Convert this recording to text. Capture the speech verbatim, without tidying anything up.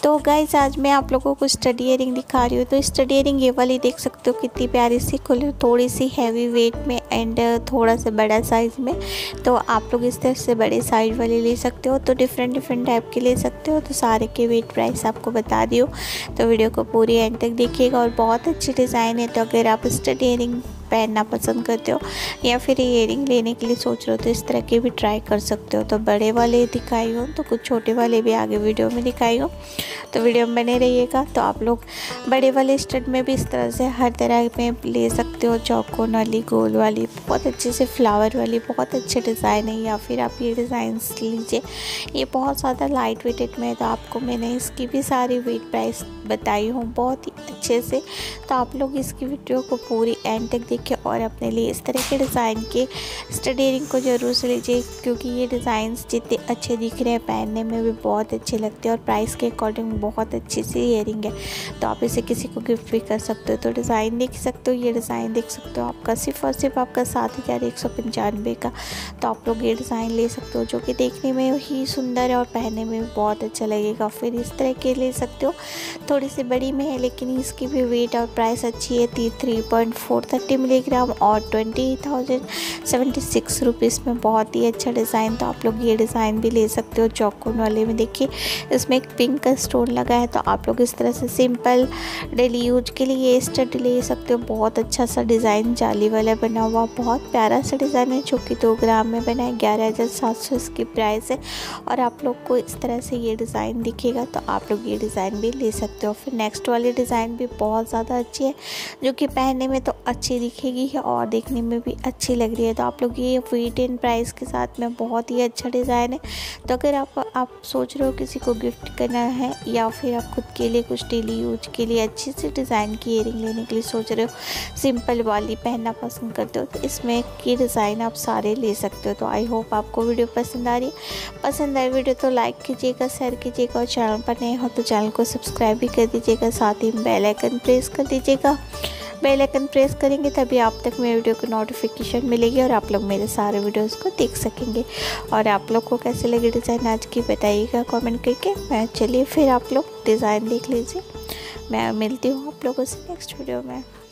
तो गाइस आज मैं आप लोगों को स्टडी इयरिंग दिखा रही हूँ। तो स्टडी इयरिंग ये वाली देख सकते हो कितनी प्यारी सी खुली, थोड़ी सी हैवी वेट में एंड थोड़ा सा बड़ा साइज़ में। तो आप लोग इस तरह से बड़े साइज वाले ले सकते हो, तो डिफरेंट डिफरेंट टाइप के ले सकते हो। तो सारे के वेट प्राइस आपको बता दी हो, तो वीडियो को पूरी एंड तक देखिएगा। और बहुत अच्छी डिज़ाइन है, तो अगर आप स्टडी इयरिंग पहनना पसंद करते हो या फिर इयरिंग लेने के लिए सोच रहे हो तो इस तरह के भी ट्राई कर सकते हो। तो बड़े वाले दिखाई हो, तो कुछ छोटे वाले भी आगे वीडियो में दिखाई हो, तो वीडियो में बने रहिएगा। तो आप लोग बड़े वाले स्टड में भी इस तरह से हर तरह में ले सकते हो, चौकोन वाली, गोल वाली, बहुत अच्छे से फ्लावर वाली, बहुत अच्छे डिज़ाइन है। या फिर आप ये डिज़ाइन लीजिए, ये बहुत ज़्यादा लाइट वेटेड में है, तो आपको मैंने इसकी भी सारी वेट प्राइस बताई हूँ बहुत ही अच्छे से। तो आप लोग इसकी वीडियो को पूरी एंड तक देखिए और अपने लिए इस तरह के डिज़ाइन के स्टड इयरिंग को ज़रूर से लीजिए, क्योंकि ये डिज़ाइंस जितने अच्छे दिख रहे हैं पहनने में भी बहुत अच्छे लगते हैं और प्राइस के अकॉर्डिंग बहुत अच्छी सी इयरिंग है। तो आप इसे किसी को गिफ्ट भी कर सकते हो। तो डिज़ाइन देख सकते हो, ये डिज़ाइन देख सकते हो आपका सिर्फ और सिर्फ आपका सात हज़ार एक सौ पंचानवे का। तो आप लोग ये डिज़ाइन ले सकते हो, जो कि देखने में ही सुंदर है और पहनने में भी बहुत अच्छा लगेगा। फिर इस तरह के ले सकते हो, थोड़ी सी बड़ी में है लेकिन इसकी भी वेट और प्राइस अच्छी है। ती three point four thirty milligram और twenty thousand seventy six rupees में बहुत ही अच्छा डिज़ाइन। तो आप लोग ये डिज़ाइन भी ले सकते हो। चौकोन वाले में देखिए इसमें एक पिंक का स्टोन लगा है, तो आप लोग इस तरह से सिंपल डेली यूज के लिए ये स्टड ले सकते हो। बहुत अच्छा सा डिज़ाइन जाली वाला बना हुआ, बहुत प्यारा सा डिज़ाइन है, जो कि दो ग्राम में बना है। ग्यारह हज़ार सात सौ इसकी प्राइस है और आप लोग को इस तरह से ये डिज़ाइन दिखेगा, तो आप लोग ये डिज़ाइन भी ले सकते हो। फिर नेक्स्ट वाली डिज़ाइन भी बहुत ज़्यादा अच्छी है, जो कि पहनने में तो अच्छी दिखेगी और देखने में भी अच्छी लग रही है। तो आप लोग ये वेट एंड प्राइस के साथ में बहुत ही अच्छा डिज़ाइन है। तो अगर आप आप सोच रहे हो किसी को गिफ्ट करना है या फिर आप खुद के लिए कुछ डेली यूज के लिए अच्छी सी डिज़ाइन की इयरिंग लेने के लिए सोच रहे हो, सिंपल वाली पहनना पसंद करते हो, तो इसमें की डिज़ाइन आप सारे ले सकते हो। तो आई होप आपको वीडियो पसंद आ रही है। पसंद आए वीडियो तो लाइक कीजिएगा, शेयर कीजिएगा और चैनल पर नए हो तो चैनल को सब्सक्राइब भी कर दीजिएगा। साथ ही बेल आइकन प्रेस कर दीजिएगा। बेल आइकन प्रेस करेंगे तभी आप तक मेरे वीडियो को नोटिफिकेशन मिलेगी और आप लोग मेरे सारे वीडियोस को देख सकेंगे। और आप लोग को कैसे लगे डिज़ाइन आज की बताइएगा कमेंट करके। मैं चलिए फिर आप लोग डिज़ाइन देख लीजिए। मैं मिलती हूँ आप लोगों से नेक्स्ट वीडियो में।